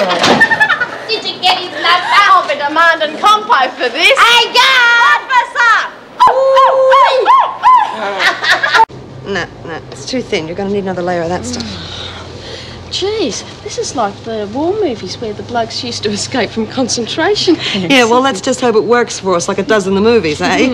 Did you get his number? I'll be demanding compo for this. Hey, officer! No, it's too thin. You're going to need another layer of that stuff. Jeez, this is like the war movies where the blokes used to escape from concentration camps. Yeah, well, let's just hope it works for us like it does in the movies, eh?